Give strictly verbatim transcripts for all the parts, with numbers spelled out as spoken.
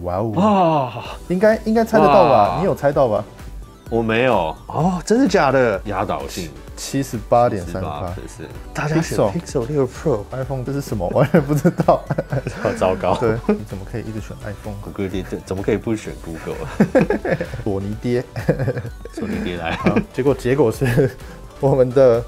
哇哦！啊，应该应该猜得到吧？你有猜到吧？ 我没有哦，真的假的？压倒性七十八点三八， 是大家选 Pixel 六 Pro，iPhone 这是什么？完全不知道， 好糟糕。 对，你怎么可以一直选 iPhone？ 谷歌爹怎么可以不选 Google？ 索尼爹， 索尼爹来。 结果结果是我们的。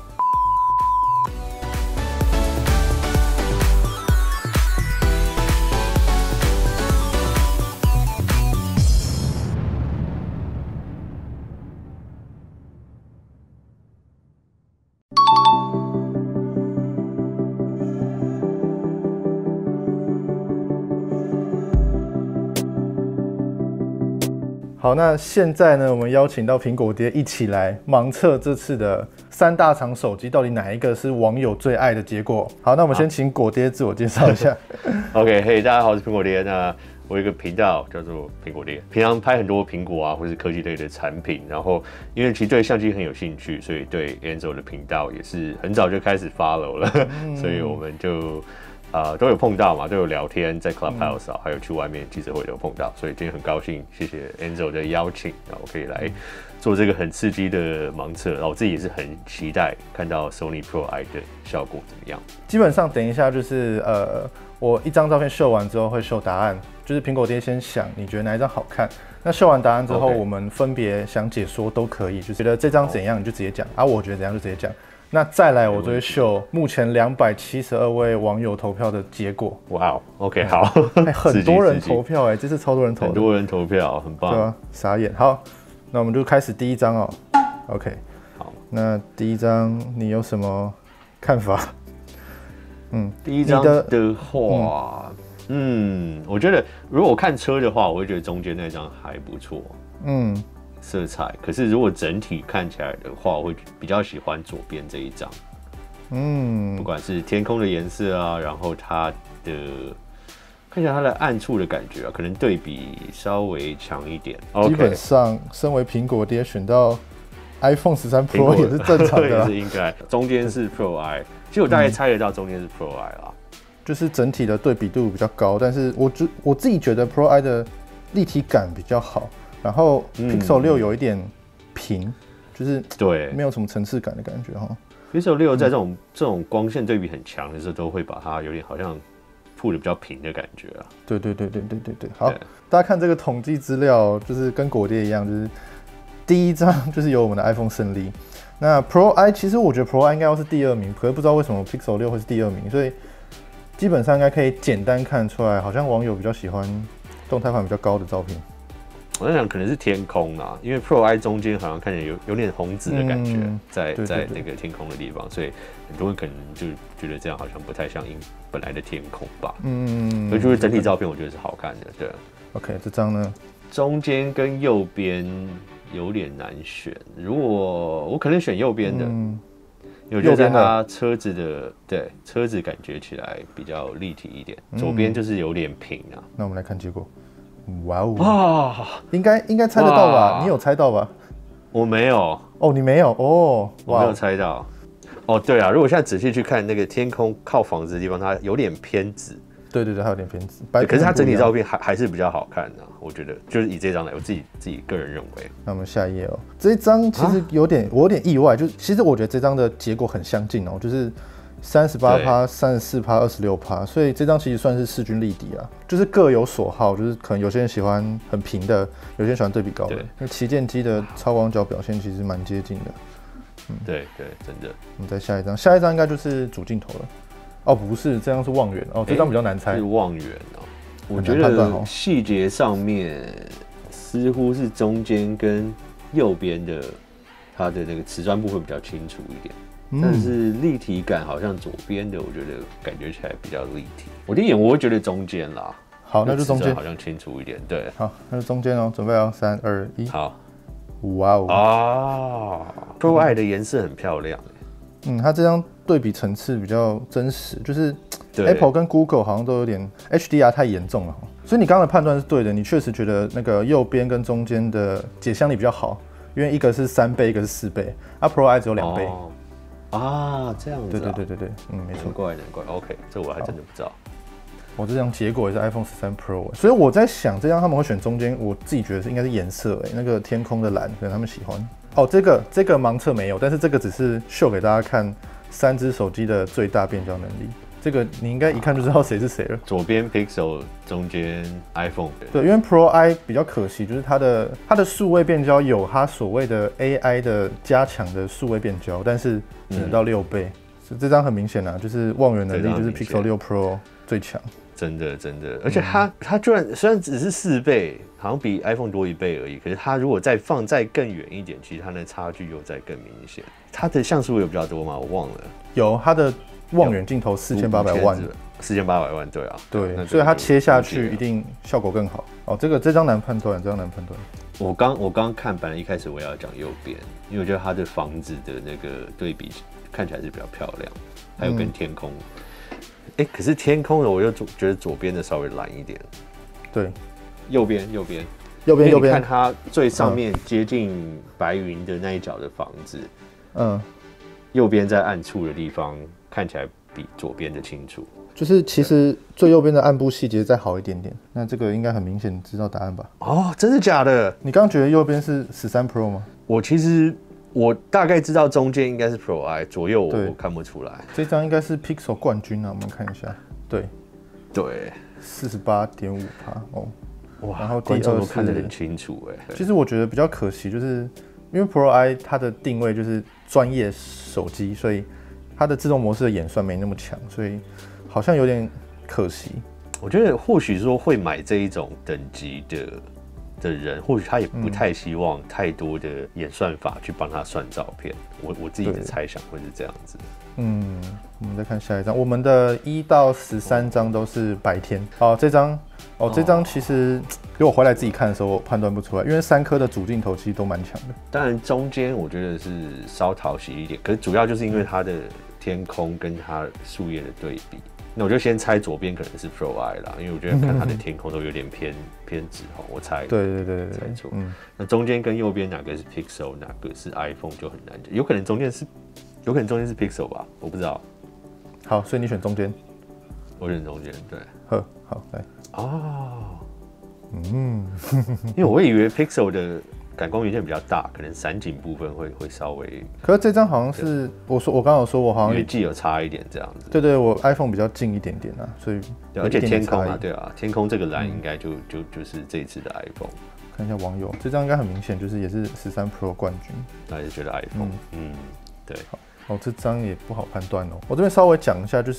好，那现在呢，我们邀请到苹果爹一起来盲测这次的三大厂手机，到底哪一个是网友最爱的结果？好，那我们先请果爹自我介绍一下。 OK， 嘿， hey, 大家好，我是苹果爹。那我有一个频道叫做苹果爹，平常拍很多苹果啊或是科技类的产品。然后因为其实对相机很有兴趣，所以对 Enzo 的频道也是很早就开始 follow 了，嗯、所以我们就。呃，都有碰到嘛，都有聊天，在 Clubhouse 啊，嗯、还有去外面记者会都有碰到，所以今天很高兴，谢谢 Enzo 的邀请，然后我可以来做这个很刺激的盲测，然后我自己也是很期待看到 Sony Pro I 的效果怎么样。 基本上等一下就是呃，我一张照片秀完之后会秀答案，就是苹果爹先想你觉得哪一张好看，那秀完答案之后， okay. 我们分别想解说都可以，就觉得这张怎样你就直接讲，啊，我觉得怎样就直接讲。那再来，我就会秀目前两百七十二位网友投票的结果。 哇哦 ，OK， 好， 欸、很多人投票哎、欸，这次超多人投， 很多人投票，很棒。 对啊，傻眼。好，那我们就开始第一张哦。OK， 好， 那第一张你有什么看法？ 嗯，第一张的话，嗯，嗯，我觉得如果我看车的话，我会觉得中间那张还不错。嗯。色彩，可是如果整体看起来的话，我会比较喜欢左边这一张。嗯，不管是天空的颜色啊，然后它的看起来它的暗处的感觉啊，可能对比稍微强一点。 基本上，身为苹果爹选到 iPhone 十三 Pro 也是正常的， 也是应该。中间是 Pro I， 其实我大概猜得到中间是 Pro I 啦、嗯， 就是整体的对比度比较高，但是我只我自己觉得 Pro I 的立体感比较好。然后 Pixel 六有一点平，嗯、就是对没有什么层次感的感觉哈。 Pixel 六在这种、嗯、这种光线对比很强的时候，都会把它有点好像铺的比较平的感觉啊。 对对对对对对对。好，大家看这个统计资料，就是跟果爹一样，就是第一张就是有我们的 iPhone 胜利。那 Pro I 其实我觉得 Pro I 应该要是第二名，可是不知道为什么 Pixel 六会是第二名，所以基本上应该可以简单看出来，好像网友比较喜欢动态感比较高的照片。 我在想可能是天空啦，因为 Pro I 中间好像看起来有有点红紫的感觉，嗯、在对对对在那个天空的地方，所以很多人可能就觉得这样好像不太像本来的天空吧。嗯，所以就是整体照片我觉得是好看的。对 ，OK， 这张呢， 中间跟右边有点难选，如果我可能选右边的，嗯、因为我觉得在它车子的对车子感觉起来比较立体一点，左边就是有点平啊。 那我们来看结果。哇哦！应该应该猜得到吧？你有猜到吧？ 我没有。 哦，你没有哦？ 我没有猜到。哦，对啊，如果现在仔细去看那个天空靠房子的地方，它有点偏紫。 对对对，它有点偏紫。 可是它整体照片还还是比较好看的、啊，我觉得就是以这张来，我自己自己个人认为。 那我们下一页哦，这一张其实有点、啊、我有点意外，就其实我觉得这张的结果很相近哦，就是。三十八趴、三十四趴、二十六趴，所以这张其实算是势均力敌啊，就是各有所好，就是可能有些人喜欢很平的，有些人喜欢对比高的。因为旗舰机的超广角表现其实蛮接近的。 嗯，对对，真的。 我们再下一张，下一张应该就是主镜头了。哦，不是，这张是望远哦，这张比较难猜。 是望远哦，我觉得细节上面似乎是中间跟右边的它的那个瓷砖部分比较清楚一点。但是立体感好像左边的，我觉得感觉起来比较立体。我第一眼我会觉得中间啦。 好，那就中间， 好像清楚一点。对， 好，那就中间哦，准备哦，三二一， 好。 哇哦！ 啊 ，Pro I 的颜色很漂亮。 嗯，它这张对比层次比较真实，就是 Apple 跟 Google 好像都有点 H D R 太严重了。所以你刚刚的判断是对的，你确实觉得那个右边跟中间的解像力比较好，因为一个是三倍，一个是四倍，啊 Pro I 只有两倍。哦啊，这样子、啊， 对对对对对，嗯，没错， 难怪难怪 ，OK， 这我还真的不知道。 我这张结果也是 iPhone 十三 Pro， 所以我在想这张他们会选中间，我自己觉得是应该是颜色哎，那个天空的蓝可能他们喜欢。哦，这个这个盲测没有，但是这个只是秀给大家看三只手机的最大变焦能力。这个你应该一看就知道谁是谁了。 左边 Pixel， 中间 iPhone。 对，因为 Pro I 比较可惜，就是它的它的数位变焦有它所谓的 A I 的加强的数位变焦，但是只能到六倍。嗯、这张很明显啊，就是望远能力就是 Pixel 六 Pro 最强。 真的真的，而且它、嗯、它居然虽然只是四倍，好像比 iPhone 多一倍而已，可是它如果再放再更远一点，其实它的差距又再更明显。它的像素有比较多吗？我忘了。 有，它的望远镜头四千八百万， 四千八百万，对啊， 对，所以它切下去一定效果更好。哦，这个这张难判断，这张难判断。 我刚我刚看，本来一开始我要讲右边，因为我觉得它的房子的那个对比看起来是比较漂亮，还有跟天空。嗯哎、欸，可是天空的我又觉得左边的稍微蓝一点。 对， 右边右边右边右边， 看它最上面接近白云的那一角的房子，嗯，右边在暗处的地方看起来比左边的清楚。 就是其实最右边的暗部细节再好一点点。那这个应该很明显知道答案吧？ 哦，真的假的？ 你刚刚觉得右边是十三 Pro 吗？ 我其实。我大概知道中间应该是 Pro I， 左右 我, 我看不出来。 这张应该是 Pixel 冠军啊，我们看一下。对， 对， 四十八点五趴哦。 哇， 然后观众都看得很清楚哎。 其实我觉得比较可惜，就是因为 Pro I 它的定位就是专业手机，所以它的自动模式的演算没那么强，所以好像有点可惜。 我觉得或许说会买这一种等级的。的人或许他也不太希望太多的演算法去帮他算照片，我我自己的猜想会是这样子。 嗯，我们再看下一张，我们的一到十三张都是白天。哦，这张哦，这张其实给我回来自己看的时候，我判断不出来，因为三颗的主镜头其实都蛮强的。 当然中间我觉得是稍讨喜一点，可是主要就是因为它的天空跟它树叶的对比。那我就先猜左边可能是 Pro I 啦，因为我觉得看它的天空都有点偏偏紫红，我猜。 对对对对， 猜错。嗯，那中间跟右边哪个是 Pixel， 哪个是 iPhone 就很难讲，有可能中间是，有可能中间是 Pixel 吧，我不知道。 好，所以你选中间。 我选中间，对。 呵，好来。 哦，嗯，因为我会以为 Pixel 的。感光元件比较大，可能散景部分会会稍微。 可是这张好像是我说我刚刚有说我好像远近有差一点这样子。 对对，我 iPhone 比较近一点点啊，所以对，而且天空啊，对啊，天空这个蓝应该就、嗯、就就是这一次的 iPhone。 看一下网友，这张应该很明显，就是也是十三 Pro 冠军。 那还是觉得 iPhone， 嗯, 嗯，对。 好，哦，这张也不好判断哦。我这边稍微讲一下，就是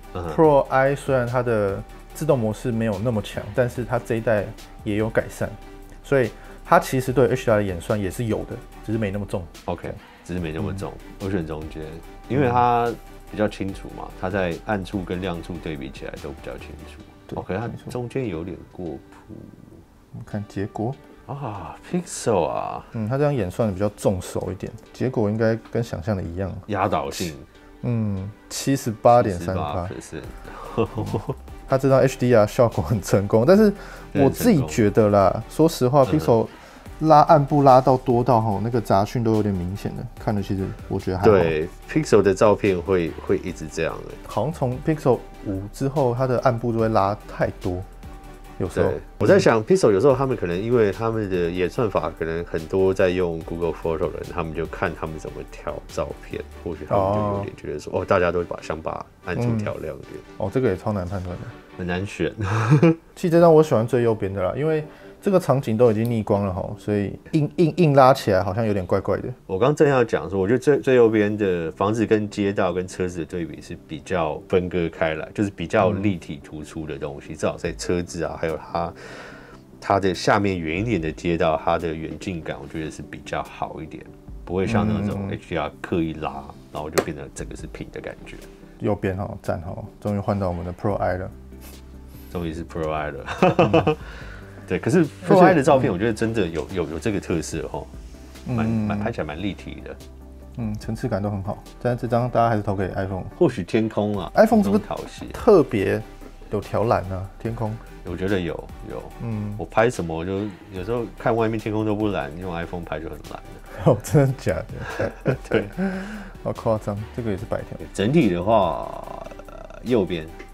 Pro I 虽然它的自动模式没有那么强，但是它这一代也有改善，所以。它其实对 H D R 的演算也是有的，只是没那么重。 OK， 只是没那么重。嗯、我选中间，因为它比较清楚嘛，它在暗处跟亮处对比起来都比较清楚。OK， 它中间有点过曝。 我们看结果啊 ，Pixel 啊， 嗯，它这样演算的比较重手一点，结果应该跟想象的一样， 压倒性。 嗯，七十八点三趴。它这张 H D R 效果很成功，但是我自己觉得啦，说实话 ，Pixel 拉暗部拉到多到吼，那个杂讯都有点明显的，看了其实我觉得还好。 对 ，Pixel 的照片会会一直这样的， 好像从 Pixel 五之后，它的暗部就会拉太多。有时候我在想 ，Pixel 有时候他们可能因为他们的演算法可能很多在用 Google Photo 的人，他们就看他们怎么调照片，或许他们就有点觉得说，哦, 哦，大家都把想把暗处调亮一点、嗯。 哦，这个也超难判断的， 很难选。 其实这张我喜欢最右边的啦，因为这个场景都已经逆光了哈，所以硬硬硬拉起来好像有点怪怪的。 我刚正要讲说，我觉得最最右边的房子跟街道跟车子的对比是比较分割开来，就是比较立体突出的东西，至少在车子啊，还有它它的下面远一点的街道，它的远近感，我觉得是比较好一点，不会像那种 H D R 刻意拉，然后就变成整个是平的感觉。 右边哈赞哈，终于换到我们的 Pro I 了， 终于是 Pro I 了。嗯对，可是 Pro I 的照片，我觉得真的有有有这个特色哈，蛮蛮拍起来蛮立体的， 嗯，层次感都很好。但是这张大家还是投给 iPhone， 或许天空啊 ，iPhone 是不是特别有条蓝啊？天空， 我觉得有有，嗯，我拍什么我就有时候看外面天空都不蓝，用 iPhone 拍就很蓝了。哦，真的假的？ 对， 好夸张，这个也是白条。 整体的话，右边。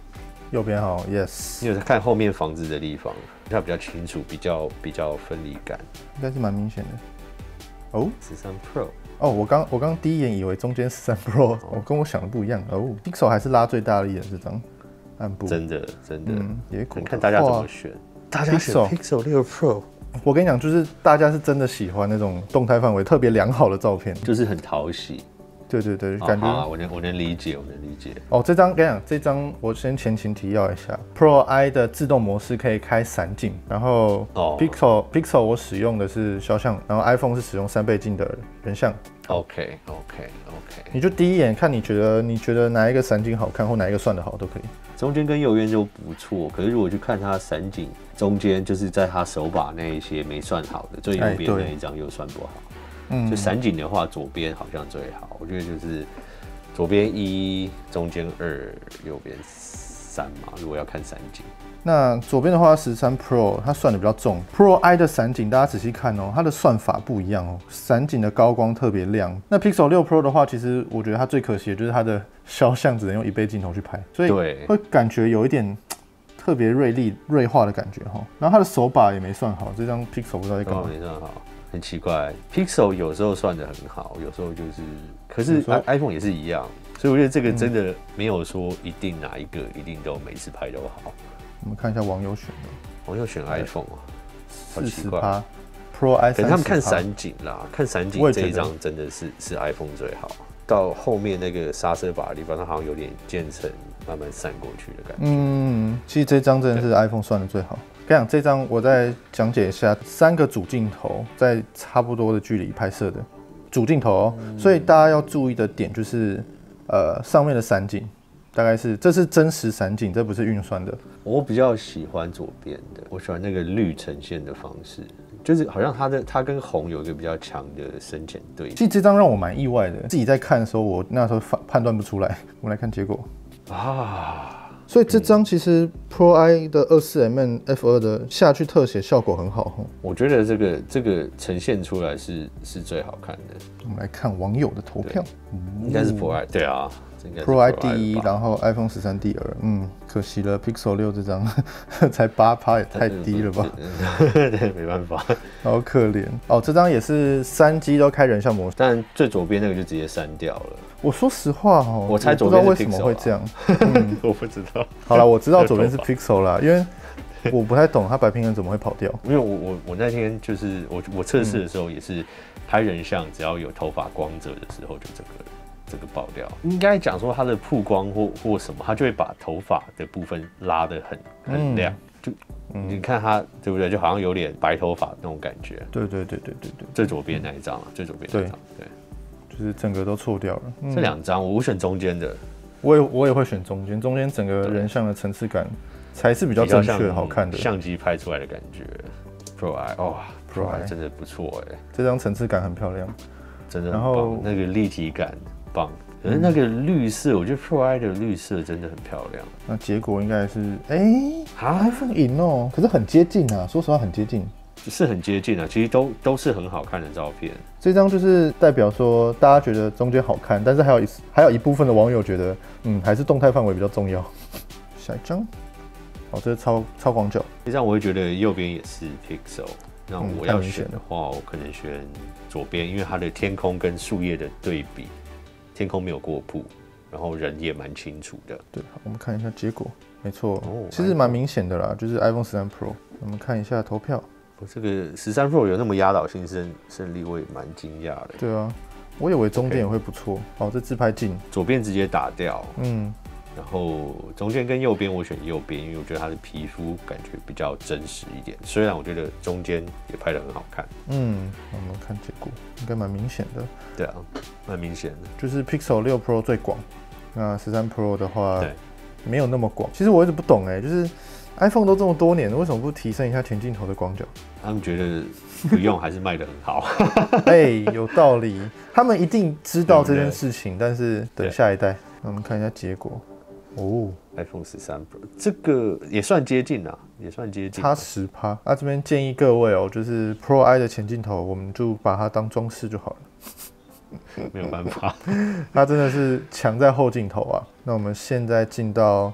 右边好 ，yes， 你有在看后面房子的地方，它比较清楚，比较比较分离感， 应该是蛮明显的。哦， 十三 Pro。 哦，我刚我刚第一眼以为中间十三 Pro， 哦，哦跟我想的不一样。哦 ，Pixel 还是拉最大力的这张暗部， 真的真的。嗯， 结果看大家怎么选，大家选 Pixel 六 Pro。 我跟你讲，就是大家是真的喜欢那种动态范围特别良好的照片， 就是很讨喜。 对对对，感觉、 啊、我能我能理解，我能理解。 哦，这张跟你讲，这张我先前情提要一下 ，Pro I 的自动模式可以开散景，然后 Pixel、哦、Pixel 我使用的是肖像，然后 iPhone 是使用三倍镜的人像。 OK OK OK， 你就第一眼看，你觉得你觉得哪一个散景好看，或哪一个算得好都可以。 中间跟右边就不错，可是如果去看它散景中间，就是在它手把那一些没算好的，最右边那一张又算不好。嗯，就散景的话，左边好像最好。我觉得就是左边一，中间二，右边三嘛。如果要看散景， 那左边的话，十三 Pro 它算的比较重。Pro I 的散景，大家仔细看哦，它的算法不一样哦。散景的高光特别亮。那 Pixel 六 Pro 的话，其实我觉得它最可惜的就是它的肖像只能用一倍镜头去拍，所以会感觉有一点特别锐利、锐化的感觉哈。然后它的手把也没算好，这张 Pixel 不知道在干嘛。 没算好。很奇怪 ，Pixel 有时候算得很好，有时候就是，可是 iPhone 也是一样，所以我觉得这个真的没有说一定哪一个一定都每次拍都好。 我们看一下网友选的， 网友选 iPhone 啊， 四十趴 ，Pro I 可能他们看散景啦，看散景这一张真的是是 iPhone 最好。到后面那个刹车把的地方，它好像有点渐层慢慢散过去的感觉。嗯， 其实这张真的是 iPhone 算的最好。跟你讲，这张我再讲解一下，三个主镜头在差不多的距离拍摄的主镜头哦，嗯、所以大家要注意的点就是，呃，上面的散景大概是这是真实散景，这不是运算的。 我比较喜欢左边的，我喜欢那个绿呈现的方式，就是好像它的它跟红有一个比较强的深浅对比。 其实这张让我蛮意外的，自己在看的时候，我那时候判断不出来。我们来看结果啊。所以这张其实 Pro I 的 二四 M M F 二 的下去特写效果很好， 我觉得这个这个呈现出来是是最好看的。 我们来看网友的投票， 应该是 Pro I， 对啊 ，Pro I 第一，然后 iPhone 十三第二，嗯，可惜了 Pixel 六这张才八趴，也太低了吧？ 对，没办法， 好可怜哦。这张也是三机都开人像模式， 但最左边那个就直接删掉了。 我说实话哦， 我猜左边是 Pixel， 不知道为什么会这样， 嗯、我不知道。 好了，我知道左边是 Pixel 啦，因为我不太懂它白平衡怎么会跑掉。 因为我我我那天就是我我测试的时候也是拍人像，只要有头发光泽的时候就这个这个爆掉。应该讲说它的曝光或或什么，它就会把头发的部分拉得很很亮，嗯、就。你看它对不对？就好像有点白头发那种感觉。 对对对对对对。 最左边那一张啊，最左边那一张，对， 就是整个都错掉了。 嗯、这两张我选中间的， 我也我也会选中间，中间整个人像的层次感才是比较正确、好看的。 相机拍出来的感觉 ，Pro I 哦 ，Pro I 真的不错哎， 这张层次感很漂亮， 真的很棒，那个立体感棒。可是那个绿色，我觉得 Pro I 的绿色真的很漂亮。 那结果应该是，哎、欸、，iPhone 赢哦，可是很接近啊，说实话很接近， 是很接近啊，其实都都是很好看的照片。 这张就是代表说，大家觉得中间好看，但是还有一还有一部分的网友觉得，嗯，还是动态范围比较重要。下一张，哦，这是超超广角。 这张我会觉得右边也是 Pixel。那我要选的话，我可能选左边，因为它的天空跟树叶的对比。天空没有过曝，然后人也蛮清楚的。 对，我们看一下结果，没错，哦、其实蛮明显的啦，就是 iPhone 十三 Pro。我们看一下投票， 我这个十三 Pro 有那么压倒性胜胜利，我也蛮惊讶的。 对啊，我以为中间也会不错。哦，这自拍镜， 左边直接打掉，嗯，然后中间跟右边我选右边，因为我觉得它的皮肤感觉比较真实一点。虽然我觉得中间也拍得很好看。 嗯，我们看结果，应该蛮明显的。 对啊，蛮明显的。 就是 Pixel 六 Pro 最广，那十三 Pro 的话没有那么广。其实我一直不懂哎、欸，就是 iPhone 都这么多年了，为什么不提升一下前镜头的广角？ 他们觉得不用还是卖得很好。 哎、欸，有道理，他们一定知道这件事情，但是等下一代，我们看一下结果。哦 ，iPhone 十三 Pro 这个也算接近啊，也算接近， 差十趴。那、啊、这边建议各位哦，就是 Pro I 的前镜头，我们就把它当装饰就好了。 没有办法， 它真的是强在后镜头啊。那我们现在进到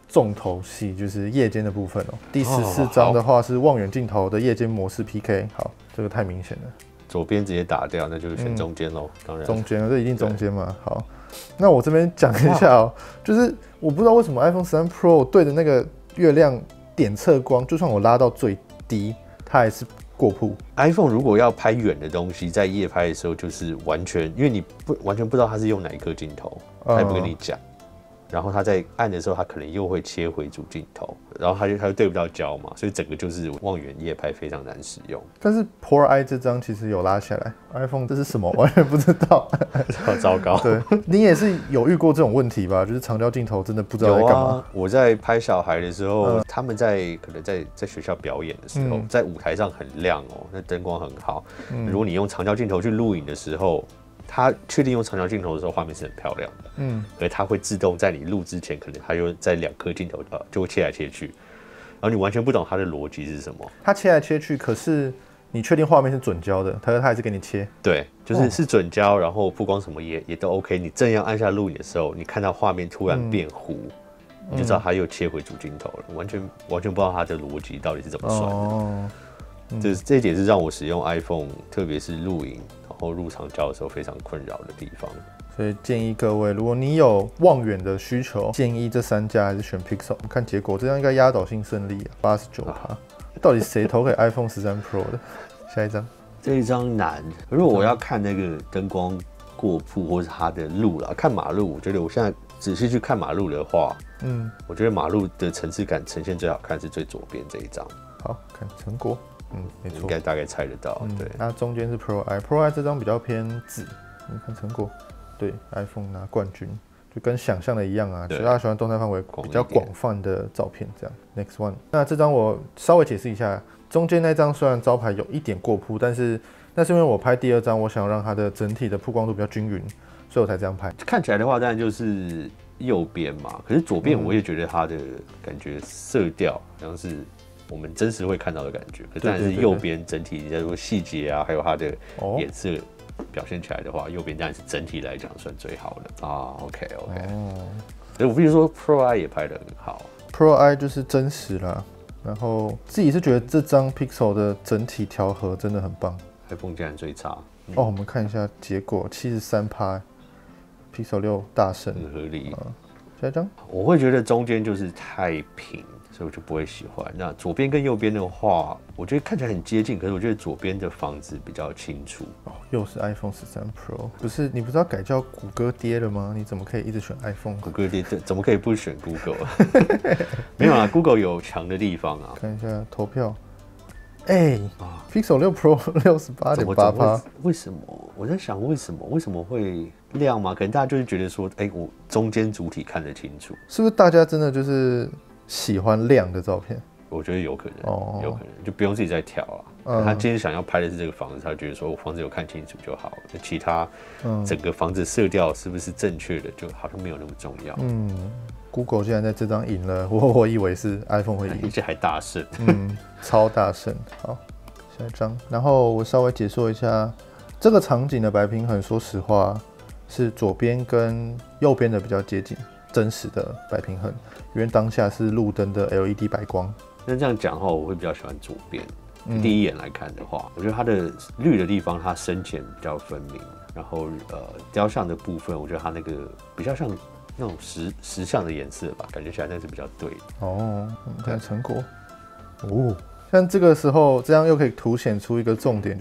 重头戏，就是夜间的部分哦。第十四章的话是望远镜头的夜间模式 P K， 好，这个太明显了。 左边直接打掉，那就是选中间喽、嗯。当然， 中间这一定中间嘛。好，那我这边讲一下哦、喔，就是我不知道为什么 iPhone 十三 Pro 对的那个月亮点测光，就算我拉到最低，它还是过曝。 iPhone 如果要拍远的东西，在夜拍的时候，就是完全，因为你不完全不知道它是用哪一颗镜头，它也不跟你讲。然后它在暗的时候，它可能又会切回主镜头，然后它就它就对不到焦嘛，所以整个就是望远夜拍非常难使用。 但是 Pro I 这张其实有拉下来 ，iPhone 这是什么？完全不知道， 好糟糕。 对，你也是有遇过这种问题吧？就是长焦镜头真的不知道在干嘛。 有啊，我在拍小孩的时候，嗯、他们在可能在在学校表演的时候，嗯、在舞台上很亮哦，那灯光很好。嗯、如果你用长焦镜头去录影的时候，它确定用长焦镜头的时候，画面是很漂亮的，嗯，而它会自动在你录之前，可能它又在两颗镜头呃就会切来切去，然后你完全不懂它的逻辑是什么。 它切来切去，可是你确定画面是准焦的，它它还是给你切。 对，就是是准焦，然后曝光什么也也都 OK。你正要按下录影的时候，你看到画面突然变糊，嗯、你就知道它又切回主镜头了，完全完全不知道它的逻辑到底是怎么算的。哦嗯、这这一点是让我使用 iPhone， 特别是录影。然后入长焦的时候非常困扰的地方， 所以建议各位，如果你有望远的需求，建议这三家还是选 Pixel。看结果，这样应该压倒性胜利啊，八十九趴。到底谁投给 iPhone 十三 Pro 的？下一张， 这一张难。如果我要看那个灯光过曝或是它的路啦，看马路，我觉得我现在仔细去看马路的话，嗯，我觉得马路的层次感呈现最好看是最左边这一张。 好看成果。嗯，没错， 应该大概猜得到。嗯、对， 那中间是 Pro I，Pro I 这张比较偏紫，你看成果，对 ，iPhone 拿冠军，就跟想象的一样啊，大家喜欢动态范围比较广泛的照片这样。Next one， 那这张我稍微解释一下，中间那张虽然招牌有一点过曝，但是那是因为我拍第二张，我想让它的整体的曝光度比较均匀，所以我才这样拍。 看起来的话，当然就是右边嘛，可是左边我也觉得它的感觉色调好像是。我们真实会看到的感觉，可当然是右边整体，你在说细节啊，还有它的颜色表现起来的话，右边当然是整体来讲算最好的啊。OK OK， 哦，所以我必须说 Pro I 也拍得很好 ，Pro I 就是真实啦。然后自己是觉得这张 Pixel 的整体调和真的很棒 ，iPhone 竟然最差。 嗯、哦，我们看一下结果，七十三趴 ，Pixel 六大胜， 很合理。 嗯、下一张， 我会觉得中间就是太平。所以我就不会喜欢。那左边跟右边的话，我觉得看起来很接近，可是我觉得左边的房子比较清楚。 哦，又是 iPhone 十三 Pro， 不是你不是要改叫谷歌爹了吗？你怎么可以一直选 iPhone？ 谷歌爹怎么可以不选 Google？ 没有啊 ，Google 有强的地方啊。 看一下投票，哎、欸啊、，Pixel 六 Pro 六十八点八趴， 为什么？我在想为什么？为什么会亮吗？可能大家就是觉得说，哎、欸，我中间主体看得清楚， 是不是？大家真的就是喜欢亮的照片？ 我觉得有可能，哦、有可能就不用自己再调了。嗯、他今天想要拍的是这个房子，他觉得说我房子有看清楚就好了，其他整个房子色调是不是正确的，就好像没有那么重要。 嗯 ，Google 竟然在这张赢了，我我以为是 iPhone 会赢， 而且还大胜， 嗯，超大胜。好，下一张，然后我稍微解说一下这个场景的白平衡，说实话是左边跟右边的比较接近真实的白平衡，因为当下是路灯的 L E D 白光。 那这样讲的话，我会比较喜欢左边。嗯、第一眼来看的话，我觉得它的绿的地方它深浅比较分明，然后呃雕像的部分，我觉得它那个比较像那种石石像的颜色吧，感觉起来那是比较对的。 哦，我们看成果。哦，像这个时候这样又可以凸显出一个重点，就是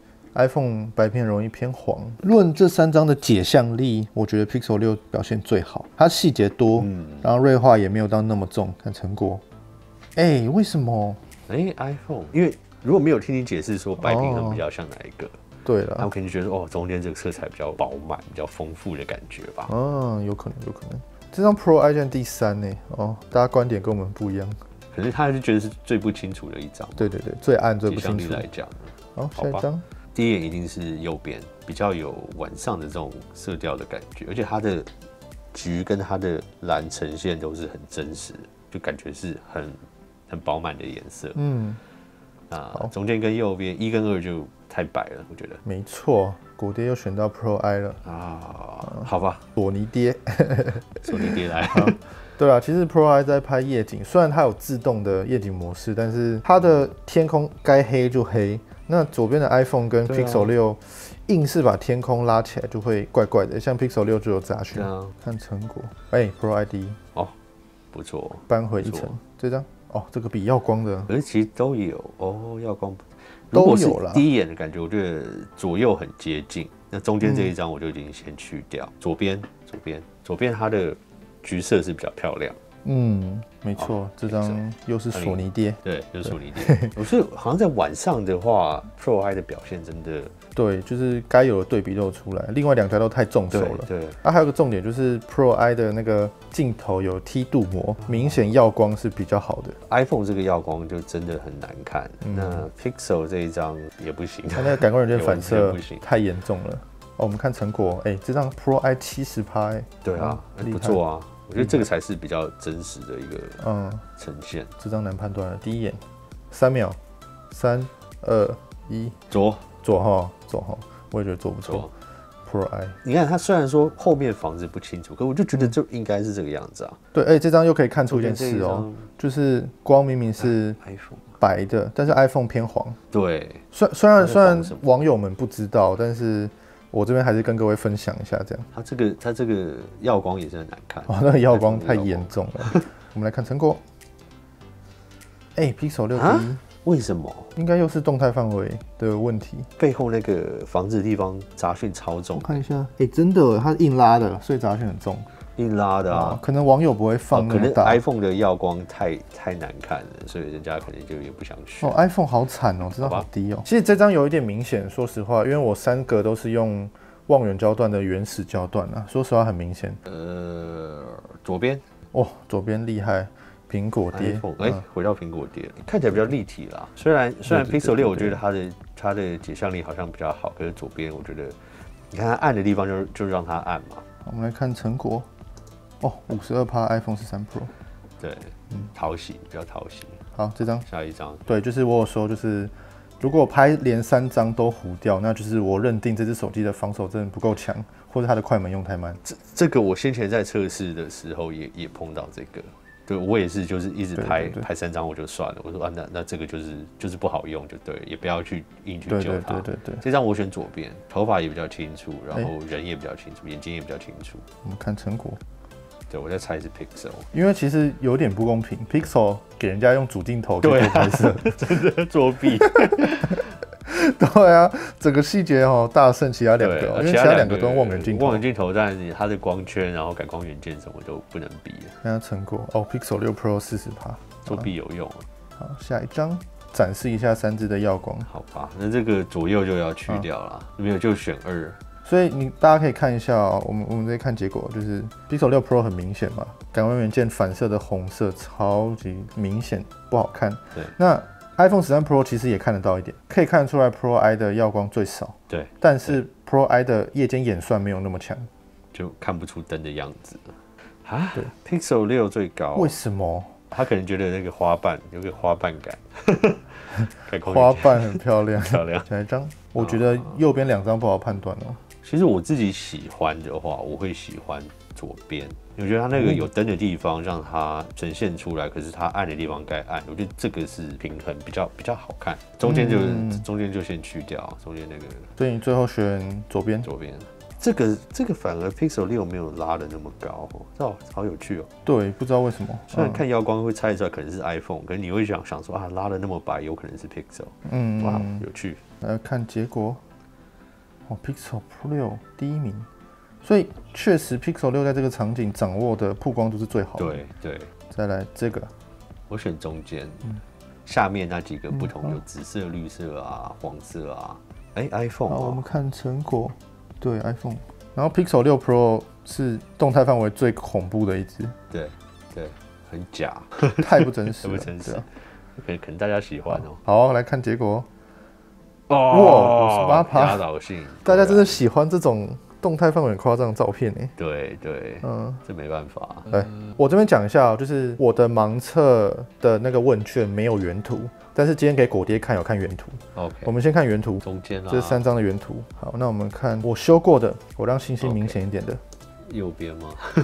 iPhone 白片容易偏黄。论这三张的解像力，我觉得 Pixel 六表现最好，它细节多，嗯、然后锐化也没有到那么重。看成果。哎、欸，为什么？ 哎、欸、，iPhone， 因为如果没有听你解释说白平衡比较像哪一个，哦、 对了， 那我肯定觉得哦，中间这个色彩比较饱满、比较丰富的感觉吧。 嗯，有可能，有可能。这张 Pro I 第三呢，哦，大家观点跟我们不一样。 可是他还是觉得是最不清楚的一张。 对对对，最暗、最不清楚来讲。 好，下一张。 第一眼一定是右边，比较有晚上的这种色调的感觉，而且它的橘跟它的蓝呈现都是很真实，就感觉是很。很饱满的颜色，嗯，啊，中间跟右边一跟二就太白了，我觉得。 没错，果爹又选到 Pro I 了啊，好吧， 索尼爹， 索尼爹来。 对啊，其实 Pro I 在拍夜景，虽然它有自动的夜景模式，但是它的天空该黑就黑。那左边的 iPhone 跟 Pixel 六、啊、硬是把天空拉起来，就会怪怪的。像 Pixel 六就有杂讯。啊、看成果，哎、欸、，Pro I 第一哦，不错， 扳回一层。这张哦，这个比耀光的， 可是其实都有哦，耀光都有啦。 第一眼的感觉，我觉得左右很接近。那中间这一张我就已经先去掉，嗯、左边左边左边它的橘色是比较漂亮。 嗯，没错，这张又是索尼爹， 对，又是索尼爹。我是好像在晚上的话 ，Pro I 的表现真的， 对，就是该有的对比都有出来。另外两台都太重手了。 对， 啊，还有个重点就是 Pro I 的那个镜头有梯度膜，明显耀光是比较好的。 iPhone 这个耀光就真的很难看，嗯、那 Pixel 这一张也不行， 它那个感光元件反射太严重了。哦，我们看成果，哎、欸，这张 Pro I 七十趴，哎， 对啊，不错啊。我觉得这个才是比较真实的一个嗯呈现。 这张难判断了，第一眼三秒，三二一， 左左哈左哈，我也觉得做不错。Pro I， 你看它虽然说后面房子不清楚，可我就觉得就应该是这个样子啊。 对，哎、欸，这张又可以看出一件事哦、喔，就是光明明是 iPhone 白的，但是 iPhone 偏黄。 对， 虽虽然虽然网友们不知道，但是。我这边还是跟各位分享一下，这样。 它这个它这个耀光也是很难看， 哦，那个耀光太严重了。我们来看成果。哎、欸、，Pixel 六第一， 为什么？ 应该又是动态范围的问题。 背后那个房子的地方杂讯超重。 我看一下，哎、欸，真的，它是硬拉的，所以杂讯很重。 硬拉的啊， 哦、可能网友不会放那么大、 哦、可能 iPhone 的耀光太太难看了，所以人家可能就也不想去。 哦 ，iPhone 好惨哦，真的好低哦。其实这张有一点明显，说实话，因为我三个都是用望远焦段的原始焦段啊，说实话很明显。 呃，左边哦，左边厉害，苹果爹。 哎、欸，回到苹果爹，看起来比较立体啦。虽然虽然 Pixel 六，我觉得它的它的解像力好像比较好，可是左边我觉得，你看它暗的地方就就让它暗嘛。 我们来看成果。哦，五十二趴 iPhone 十三 Pro， 对，嗯，讨喜，比较讨喜。 好，这张， 下一张， 对，就是我有说，就是如果拍连三张都糊掉，那就是我认定这只手机的防守真的不够强，或者它的快门用太慢。 这这个我先前在测试的时候也也碰到这个，对我也是，就是一直拍对对对拍三张我就算了，我说啊，那那这个就是就是不好用就对了，也不要去硬去救它。对对 对, 对, 对这张我选左边，头发也比较清楚，然后人也比较清楚，眼睛也比较清楚。 我们看成果。 对，我在猜是 Pixel， 因为其实有点不公平 ，Pixel 给人家用主镜头去拍摄， 真的作弊。 对啊，整个细节哦大胜其他两个，因为其他两个都望远镜头。 望远镜头，但是它的光圈，然后感光元件什么都不能比。 看它成果哦 ，Pixel 六 Pro 四十趴， 作弊有用。 好，下一张展示一下三支的耀光。 好吧，那这个左右就要去掉了，没有就选二。 所以你大家可以看一下哦，我们我们再看结果，就是 Pixel 六 Pro 很明显嘛，感光元件反射的红色超级明显，不好看。 对， 那 iPhone 十三 Pro 其实也看得到一点，可以看得出来 Pro I 的耀光最少。 对， 但是 Pro I 的夜间演算没有那么强， 就看不出灯的样子啊。对 ，Pixel 六最高， 为什么？ 他可能觉得那个花瓣有个花瓣感。 花瓣很漂亮， 漂亮。 下一张，我觉得右边两张不好判断哦。 其实我自己喜欢的话，我会喜欢左边。我觉得它那个有灯的地方让它呈现出来，可是它暗的地方该暗。我觉得这个是平衡比较比较好看。中间就、嗯、中间就先去掉，中间那个。 所以你最后选左边。 左边。这个这个反而 Pixel 六没有拉的那么高，哦，好有趣哦。 对，不知道为什么。 虽然看耀光会猜出来可能是 iPhone， 可是你会想想说啊，拉的那么白，有可能是 Pixel。嗯，哇，有趣。 来看结果。哦 ，Pixel Pro 六第一名，所以确实 Pixel 六在这个场景掌握的曝光度是最好的。 对对。 再来这个， 我选中间，嗯、下面那几个不同，嗯、有紫色、绿色啊、黄色啊。哎、欸、，iPhone、啊。 好，我们看成果，对 iPhone， 然後 Pixel 六 Pro 是动态范围最恐怖的一支。 对对，很假， 太不真实了， 太不真实。可能可能大家喜欢哦。 好，来看结果。 哦， 哇，五十八趴， 压倒性， 大家真的喜欢这种动态范围很夸张的照片哎。 对对，嗯，这没办法。 对，我这边讲一下，就是我的盲测的那个问卷没有原图，但是今天给果爹看有看原图。 OK， 我们先看原图， 中间啊， 这是三张的原图。好，那我们看我修过的，我让星星明显一点的。 右边吗？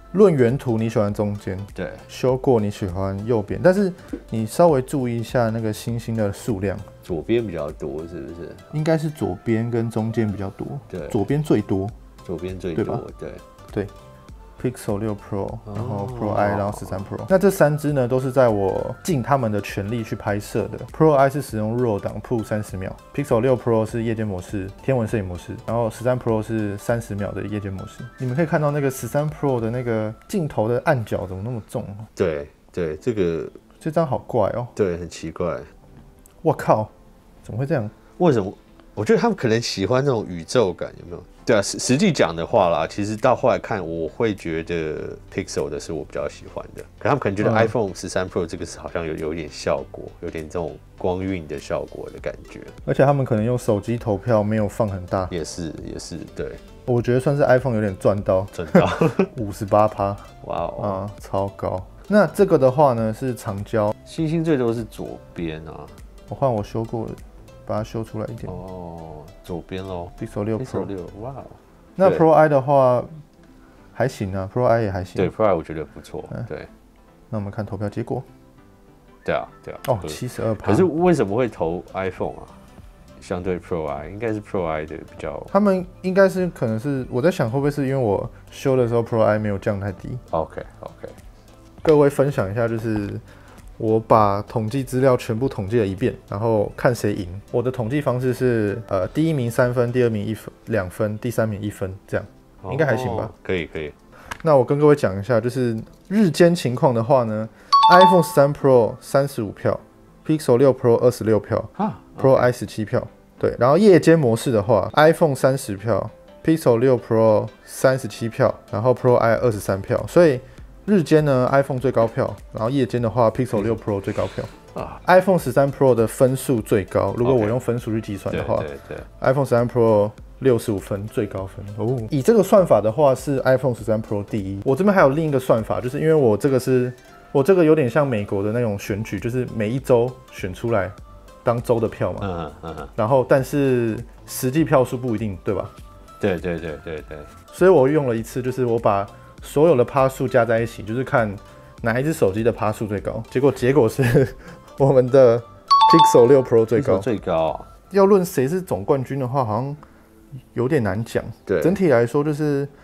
论原图你喜欢中间， 对， 修过你喜欢右边，但是你稍微注意一下那个星星的数量， 左边比较多，是不是？ 应该是左边跟中间比较多， 对， 左边最多， 左边最多，对对。Pixel 六 Pro， 然后 Pro I， 然后十三 Pro。那这三支呢，都是在我尽他们的全力去拍摄的。Pro I 是使用 RAW 档铺三十秒 ，Pixel 六 Pro 是夜间模式、天文摄影模式，然后十三 Pro 是三十秒的夜间模式。你们可以看到那个十三 Pro 的那个镜头的暗角怎么那么重？ 对对，这个这张好怪哦。 对，很奇怪。 我靠，怎么会这样？ 为什么？我觉得他们可能喜欢那种宇宙感，有没有？对啊，实实际讲的话啦，其实到后来看，我会觉得 Pixel 的是我比较喜欢的，可他们可能觉得 iPhone 十三 Pro 这个是好像有有一点效果，有点这种光晕的效果的感觉。 而且他们可能用手机投票没有放很大， 也是也是对。 我觉得算是 iPhone 有点赚到， 赚到五十八趴， 哇哦， 啊，超高。那这个的话呢是长焦， 星星最多是左边啊， 我换我修过了。把它修出来一点哦，左边咯 ，Pixel 六 Pro， 六，哇， 那 Pro I 的话还行啊 ，Pro I 也还行， 对 ，Pro I 我觉得不错，嗯、对。 那我们看投票结果， 对啊，对啊， 哦，七十二趴。 可是为什么会投 iPhone 啊？相对 Pro I 应该是 Pro I 的比较， 他们应该是可能是我在想会不会是因为我修的时候 Pro I 没有降太低 ？OK OK， 各位分享一下就是。我把统计资料全部统计了一遍，然后看谁赢。我的统计方式是，呃，第一名三分，第二名一分两分，第三名一分，这样应该还行吧？ 哦、可以可以。 那我跟各位讲一下，就是日间情况的话呢 ，iPhone 十三 Pro 三十五票 ，Pixel 六 Pro 二十六票啊 ，Pro I 十七票。对，然后夜间模式的话 ，iPhone 三十票 ，Pixel 六 Pro 三十七票，然后 Pro I 二十三票，所以。日间呢 ，iPhone 最高票，然后夜间的话 ，Pixel 六 Pro 最高票。啊 ，iPhone 十三 Pro 的分数最高。如果我用分数去计算的话， okay, 对对对 ，iPhone 十三 Pro 六十五分最高分哦。以这个算法的话，是 iPhone 十三 Pro 第一。我这边还有另一个算法，就是因为我这个是，我这个有点像美国的那种选举，就是每一州选出来当州的票嘛。嗯嗯嗯。然后，但是实际票数不一定，对吧？ 对对对对对。 所以我用了一次，就是我把所有的趴数加在一起，就是看哪一只手机的趴数最高。结果结果是我们的 Pixel 六 Pro 最高。 最高啊！ 要论谁是总冠军的话，好像有点难讲。 对， 整体来说就是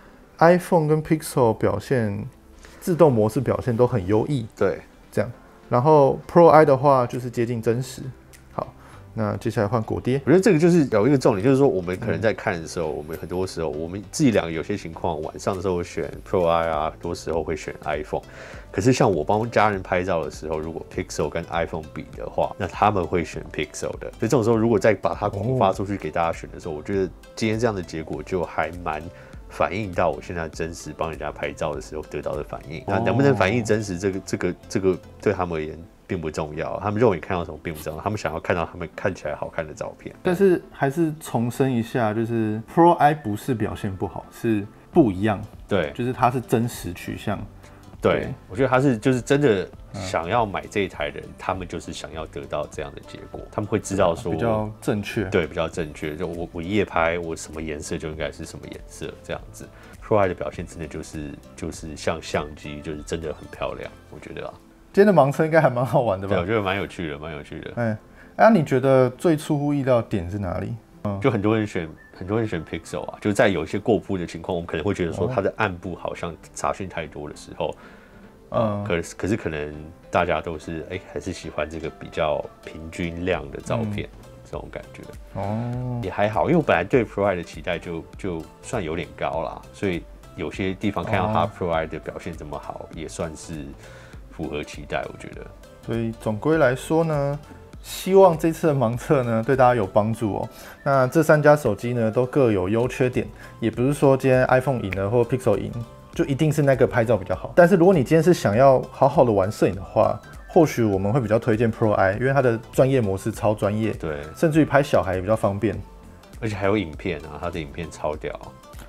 iPhone 跟 Pixel 表现，自动模式表现都很优异。 对， 这样。然后 Pro I 的话就是接近真实。那接下来换果爹， 我觉得这个就是有一个重点，就是说我们可能在看的时候，嗯、我们很多时候我们自己两个有些情况晚上的时候选 Pro I 啊，很多时候会选 iPhone。可是像我帮家人拍照的时候，如果 Pixel 跟 iPhone 比的话，那他们会选 Pixel 的。所以这种时候，如果再把它广发出去给大家选的时候，哦、我觉得今天这样的结果就还蛮反映到我现在真实帮人家拍照的时候得到的反应。那能不能反映真实，这个这个这个对他们而言并不重要，他们肉眼看到什么并不重要，他们想要看到他们看起来好看的照片。 但是还是重申一下，就是 Pro I 不是表现不好，是不一样。 对， 就是它是真实取向。 对，对我觉得他是就是真的想要买这一台人，嗯、他们就是想要得到这样的结果，他们会知道说比较正确， 对，比较正确。就我我夜拍，我什么颜色就应该是什么颜色这样子。Pro I 的表现真的就是就是像相机，就是真的很漂亮，我觉得啊。 今天的盲测应该还蛮好玩的吧？ 对，我觉得蛮有趣的，蛮有趣的。 哎，啊，你觉得最出乎意料的点是哪里？ 嗯，就很多人选，很多人选 Pixel 啊，就在有一些过曝的情况，我们可能会觉得说它的暗部好像杂讯太多的时候，嗯，可是可是可能大家都是哎、欸，还是喜欢这个比较平均亮的照片，嗯、这种感觉。哦，也还好，因为我本来对 Pro I 的期待就就算有点高啦，所以有些地方看到它 Pro I 的表现这么好，也算是符合期待，我觉得。 所以总归来说呢，希望这次的盲测呢对大家有帮助哦。那这三家手机呢都各有优缺点，也不是说今天 iPhone 赢了或 Pixel 赢就一定是那个拍照比较好。但是如果你今天是想要好好的玩摄影的话，或许我们会比较推荐 Pro I， 因为它的专业模式超专业， 对， 甚至于拍小孩也比较方便， 而且还有影片啊，它的影片超屌。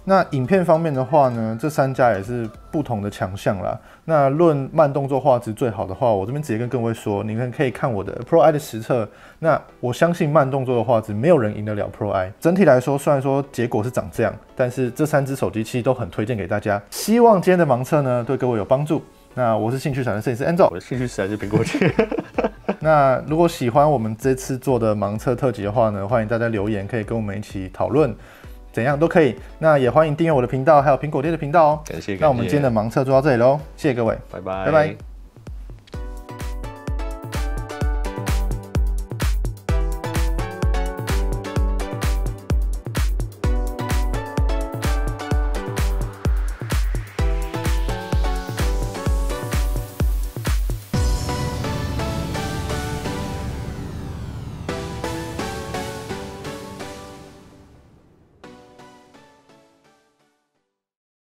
那影片方面的话呢，这三家也是不同的强项啦。那论慢动作画质最好的话，我这边直接跟各位说，你们可以看我的 Pro I 的实测。那我相信慢动作的画质没有人赢得了 Pro I。整体来说，虽然说结果是长这样，但是这三只手机其实都很推荐给大家。希望今天的盲测呢对各位有帮助。那我是兴趣产的摄影师 Enzo， 我的兴趣产是苹果爹。 那如果喜欢我们这次做的盲测特辑的话呢，欢迎大家留言，可以跟我们一起讨论。怎样都可以，那也欢迎订阅我的频道，还有苹果爹的频道哦。 感谢，感谢。 那我们今天的盲测就到这里喽，谢谢各位， 拜拜， 拜拜。